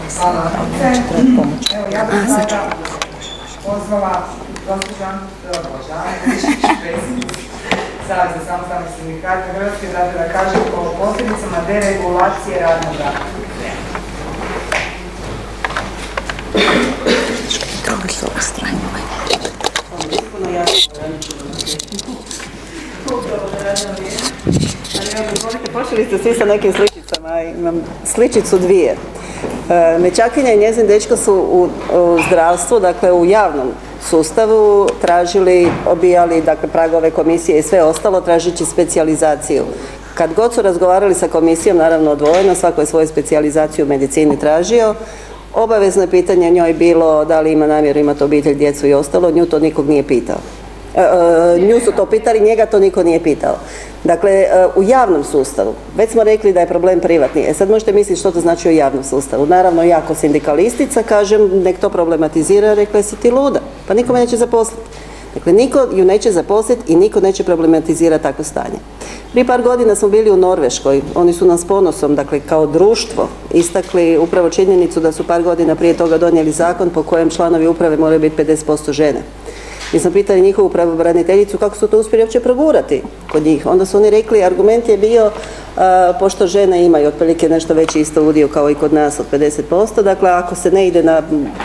Hvala. Evo, ja bih sada pozvala gospođu Antu Božanović, predsjednicu Saveza samostalnih sindikata Hrvatske, da kaže o posljedicama deregulacije radnog vremena. Počeli ste svi sa nekim sličicama, imam sličicu dvije. Mečakinja i njezin dečko su u zdravstvu, dakle u javnom sustavu, tražili, obijali dakle, pragove komisije i sve ostalo, tražići specijalizaciju. Kad god su razgovarali sa komisijom, naravno odvojeno, svako je svoju specijalizaciju u medicini tražio. Obavezno je pitanje njoj bilo da li ima namjeru imati obitelj, djecu i ostalo, nju to nikog nije pitao. Nju su to pitali, njega to niko nije pitao. Dakle, u javnom sustavu, već smo rekli da je problem privatni. Sad možete misliti što to znači u javnom sustavu. Naravno, ja kao sindikalistica kažem, nek to problematizira, rekla je si ti luda, pa niko me neće zaposliti. Dakle, niko ju neće zaposliti i niko neće problematizirati takvo stanje. Prije par godina smo bili u Norveškoj, oni su nam s ponosom, dakle, kao društvo istakli upravo činjenicu da su par godina prije toga donijeli zakon po kojem članovi uprave moraju biti 50% žene. Mi smo pitali njihovu pravobraniteljicu kako su to uspjeli uopće progurati kod njih. Onda su oni rekli, argument je bio, pošto žene imaju otprilike nešto veći isto udio kao i kod nas od 50%, dakle ako se ne ide na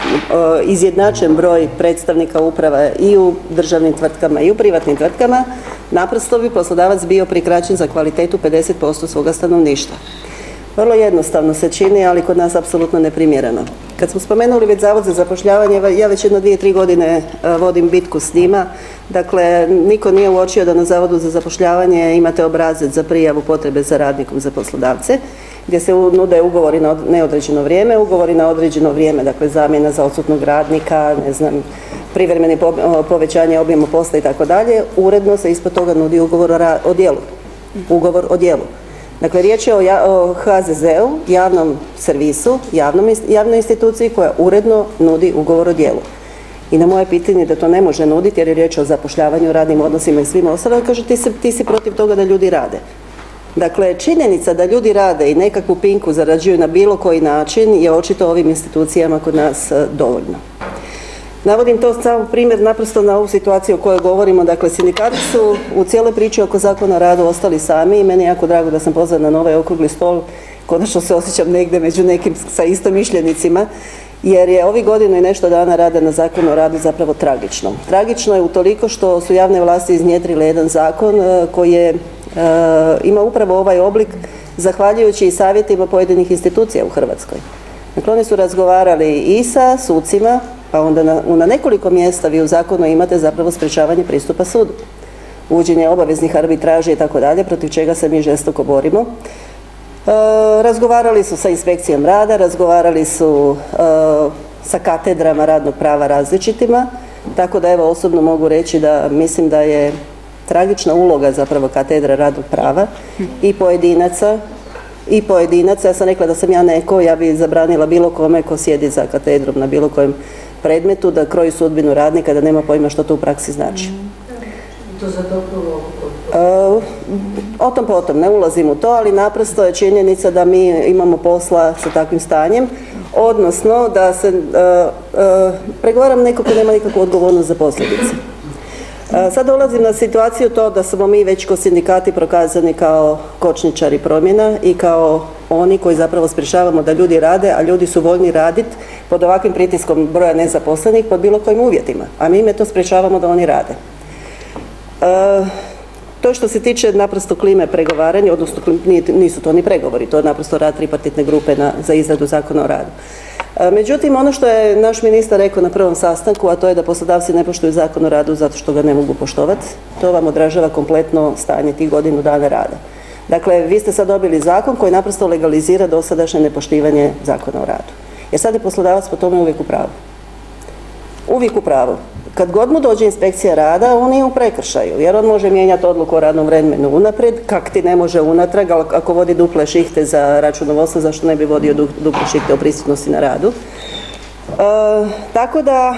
izjednačen broj predstavnika uprava i u državnim tvrtkama i u privatnim tvrtkama, naprosto bi poslodavac bio prikraćen za kvalitetu 50% svoga stanovništva. Vrlo jednostavno se čini, ali kod nas apsolutno neprimjereno. Kad smo spomenuli već Zavod za zapošljavanje, ja već 2-3 godine vodim bitku s njima. Dakle, niko nije uočio da na Zavodu za zapošljavanje imate obrazac za prijavu potrebe za radnikom za poslodavce, gdje se nude ugovori na neodređeno vrijeme, ugovori na određeno vrijeme, dakle zamjena za odsutnog radnika, ne znam, privremeni povećanje objema posla i tako dalje. Uredno se ispod toga nudi ugovor o djelu. Ugovor o djelu. Dakle, riječ je o HZZ-u, javnom servisu, javnoj instituciji koja uredno nudi ugovor o djelu. I na moje pitanje da to ne može nuditi jer je riječ o zapošljavanju, radnim odnosima i svim ostalim, kaže ti si protiv toga da ljudi rade. Dakle, činjenica da ljudi rade i nekakvu pinku zarađuju na bilo koji način je očito ovim institucijama kod nas dovoljno. Navodim to samo primjer naprosto na ovu situaciju o kojoj govorimo. Dakle, sindikati su u cijeloj priči oko Zakona o radu ostali sami i meni je jako drago da sam pozvana na ovaj okrugli stol. Konačno se osjećam negdje među nekim sa istomišljenicima, jer je ovih godinu i nešto dana rada na Zakonu o radu zapravo tragično. Tragično je utoliko što su javne vlasti iznjedrile jedan zakon koji je ima upravo ovaj oblik zahvaljujući i savjetima pojedinih institucija u Hrvatskoj. Dakle, oni su razgovarali i sa sucima, pa onda na nekoliko mjesta vi u zakonu imate zapravo sprječavanje pristupa sudu. Uvođenje obaveznih arbitraža i tako dalje, protiv čega se mi žestoko borimo. Razgovarali su sa inspekcijom rada, razgovarali su sa katedrama radnog prava različitima, tako da evo osobno mogu reći da mislim da je tragična uloga zapravo katedra radnog prava i pojedinaca, ja sam rekla da sam ja neko, ja bi zabranila bilo kome ko sjedi za katedrom na bilo kojem predmetu da kroji sudbinu radnika, da nema pojma što to u praksi znači. To za dobro? O tom potom, ne ulazim u to, ali naprosto je činjenica da mi imamo posla sa takvim stanjem, odnosno da se pregovaram neko ko nema nikakvu odgovornost za posljedice. Sad dolazim na situaciju to da smo mi već ko sindikati prokazani kao kočničari promjena i kao oni koji zapravo sprječavamo da ljudi rade, a ljudi su voljni raditi pod ovakvim pritiskom broja nezaposlenih pod bilo kojim uvjetima, a mi to sprječavamo da oni rade. To što se tiče naprosto klime pregovaranja, odnosno nisu to ni pregovori, to je naprosto rad tripartitne grupe za izradu Zakona o radu. Međutim, ono što je naš ministar rekao na prvom sastanku, a to je da poslodavci ne poštuju Zakon o radu zato što ga ne mogu poštovati, to vam odražava kompletno stanje tih godinu dana rada. Dakle, vi ste sad dobili zakon koji naprosto legalizira dosadašnje nepoštivanje Zakona o radu. Jer sad je poslodavac po tome uvijek u pravu. Uvijek u pravu. Kad god mu dođe inspekcija rada, on je u prekršaju, jer on može mijenjati odluku o radnom vremenu unaprijed, kak ti ne može unatrag, ali ako vodi duple šihte za računovodstvo, zašto ne bi vodio duple šihte o prisutnosti na radu. Tako da,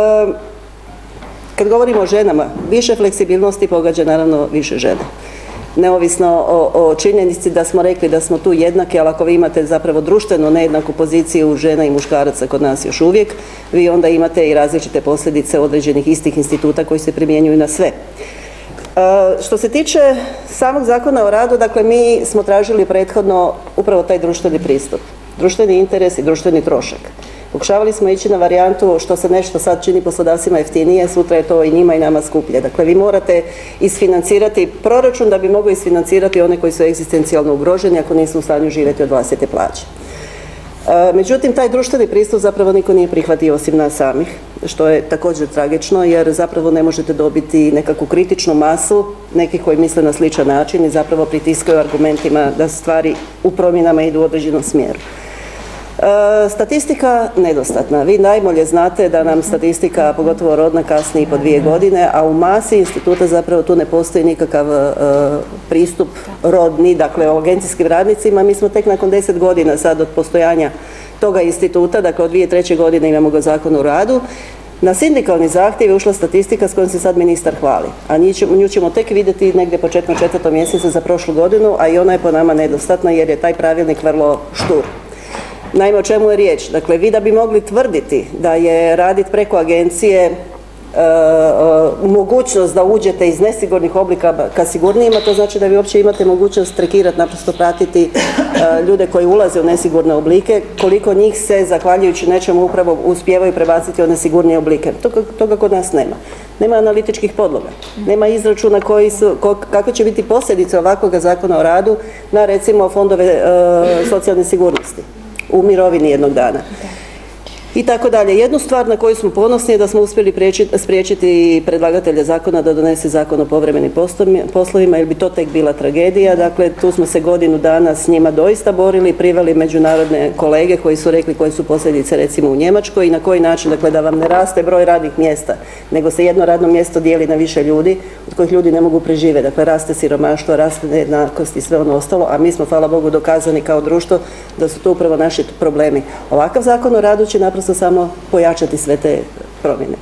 kad govorimo o ženama, više fleksibilnosti pogađa naravno više žene. neovisno o činjenici da smo rekli da smo tu jednaki, ali ako vi imate zapravo društveno nejednaku poziciju žena i muškaraca kod nas još uvijek, vi onda imate i različite posljedice određenih istih instituta koji se primjenjuju na sve. Što se tiče samog Zakona o radu, dakle mi smo tražili prethodno upravo taj društveni pristup, društveni interes i društveni trošak. Pokušavali smo ići na varijantu što se nešto sad čini poslodavcima jeftinije, sutra je to i njima i nama skuplje. Dakle, vi morate isfinancirati proračun da bi mogli isfinancirati one koji su egzistencijalno ugroženi ako nisu u stanju živjeti od vlastite plaće. Međutim, taj društveni pristup zapravo niko nije prihvatio osim nas samih, što je također tragično jer zapravo ne možete dobiti nekakvu kritičnu masu nekih koji misle na sličan način i zapravo pritiskaju argumentima da stvari u promjenama idu u određenom smjeru. Statistika nedostatna. Vi najbolje znate da nam statistika, pogotovo rodna, kasni i po 2 godine, a u masi instituta zapravo tu ne postoji nikakav pristup rodni, dakle o agencijskim radnicima. Mi smo tek nakon 10 godina sad od postojanja toga instituta, dakle od 2003. godine imamo ga Zakon o radu. Na sindikalni zahtjev je ušla statistika s kojom se sad ministar hvali, a nju ćemo tek vidjeti negdje početkom 4. mjeseca za prošlu godinu, a i ona je po nama nedostatna jer je taj pravilnik vrlo štur. Naime, o čemu je riječ? Dakle, vi da bi mogli tvrditi da je raditi preko agencije mogućnost da uđete iz nesigurnih oblika ka sigurnijima, to znači da vi uopće imate mogućnost trekirati, naprosto pratiti ljude koji ulaze u nesigurne oblike, koliko njih se, zahvaljujući nečemu, upravo uspijevaju prebaciti u nesigurnije oblike. Toga kod nas nema. Nema analitičkih podloga, nema izračuna kako će biti posljedice ovakvog Zakona o radu na, recimo, fondove socijalne sigurnosti u mirovini jednog dana. I tako dalje. Jednu stvar na koju smo ponosni je da smo uspjeli spriječiti predlagatelja zakona da donese Zakon o povremenim poslovima, jer bi to tek bila tragedija. Dakle, tu smo se godinu dana s njima doista borili, priveli međunarodne kolege koji su rekli koje su posljedice recimo u Njemačkoj i na koji način, dakle, da vam ne raste broj radnih mjesta, nego se jedno radno mjesto dijeli na više ljudi, od kojih ljudi ne mogu preživjeti. Dakle, raste siromaštvo, raste nejednakost i sve ono ostalo, a mi smo, hvala Bogu, dokazani kao društvo da su to upravo naši problemi. Ovakav Zakon o radu će naprosto samo pojačati sve te promjene.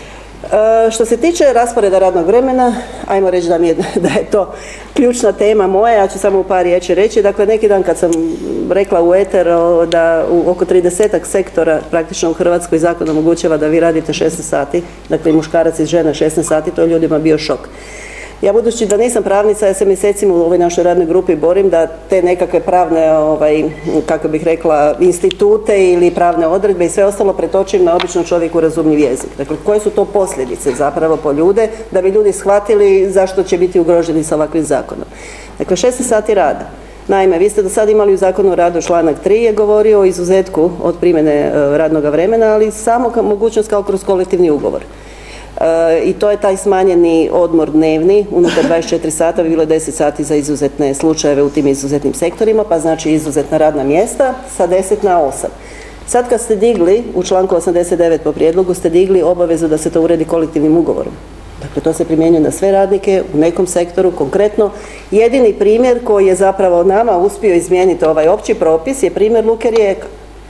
Što se tiče rasporeda radnog vremena, ajmo reći da je to ključna tema moja, ja ću samo u par riječi reći. Dakle, neki dan kad sam rekla u eter da u oko 30 sektora praktično u Hrvatskoj zakon omogućava da vi radite 16 sati, dakle i muškarac i žena 16 sati, to je ljudima bio šok. Ja, budući da nisam pravnica, ja se mjesecima u ovoj našoj radnoj grupi borim da te nekakve pravne, kako bih rekla, institute ili pravne odredbe i sve ostalo pretočim na običnom čovjeku razumljiv jezik. Dakle, koje su to posljedice zapravo po ljude, da bi ljudi shvatili zašto će biti ugroženi sa ovakvim zakonom. Dakle, 16 sati rada. Naime, vi ste do sad imali u Zakonu o radu članak 3 je govorio o izuzetku od primjene radnog vremena, ali samo mogućnost kao kroz kolektivni ugovor. I to je taj smanjeni odmor dnevni, unutar 24 sata bi bilo 10 sati za izuzetne slučajeve u tim izuzetnim sektorima, pa znači izuzetna radna mjesta sa 10 na 8. Sad kad ste digli, u članku 89 po prijedlogu, ste digli obavezu da se to uredi kolektivnim ugovorom. Dakle, to se primjenjuje na sve radnike u nekom sektoru konkretno. Jedini primjer koji je zapravo nama uspio izmijeniti ovaj opći propis je primjer Luke Rijeka.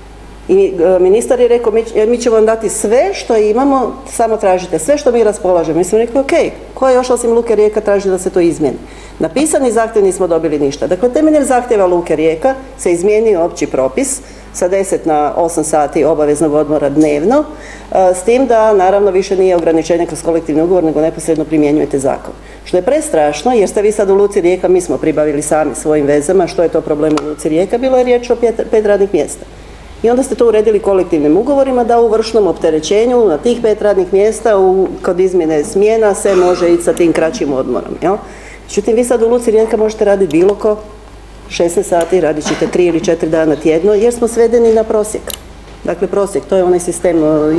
I ministar je rekao, mi ćemo vam dati sve što imamo, samo tražite sve što mi raspolažemo. Mi smo rekli, ok, ko je još osim Luke Rijeka traži da se to izmijeni? Napisani zahtjev nismo dobili ništa. Dakle, temeljem zahtjeva Luke Rijeka se izmijenio opći propis sa 10 na 8 sati obaveznog odmora dnevno, s tim da naravno više nije ograničenje kroz kolektivni ugovor, nego neposredno primjenjujete zakon. Što je prestrašno, jer ste vi sad u Luci Rijeka, mi smo pribavili sami svojim vezama, što je to problem u Luci Rijeka, bilo je riječ o 5 radnih mjesta. I onda ste to uredili kolektivnim ugovorima da u vršnom opterećenju na tih 5 radnih mjesta kod izmjene smjena se može ići sa tim kraćim odmorom. Međutim, vi sad u Luci Rijeka možete raditi bilo ko, 16 sati, radit ćete 3 ili 4 dana tjedno, jer smo svedeni na prosjek. Dakle, prosjek, to je onaj sistem,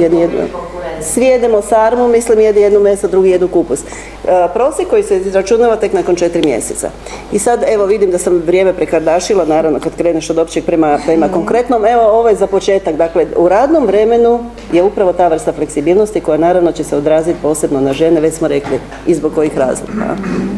svi jedemo sarmu, mislim jednu meso, drugi jedu kupus. Prosjek koji se izračunava tek nakon 4 mjeseca. I sad, evo, vidim da sam vrijeme prekardašila, naravno, kad kreneš od općeg prema konkretnom, evo, ovo je za početak. Dakle, u radnom vremenu je upravo ta vrsta fleksibilnosti koja naravno će se odraziti posebno na žene, već smo rekli, i zbog kojih razloga.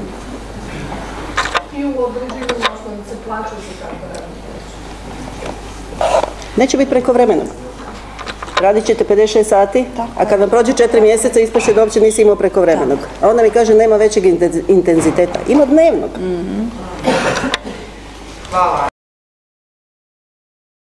I u određivanju osnovice plaća se kako raditi? Neće biti preko vremena. radit ćete 56 sati, a kad vam prođe 4 mjeseca ispaše da uopće nisi imao prekovremenog. A onda mi kaže nema većeg intenziteta. Ima dnevnog. Hvala.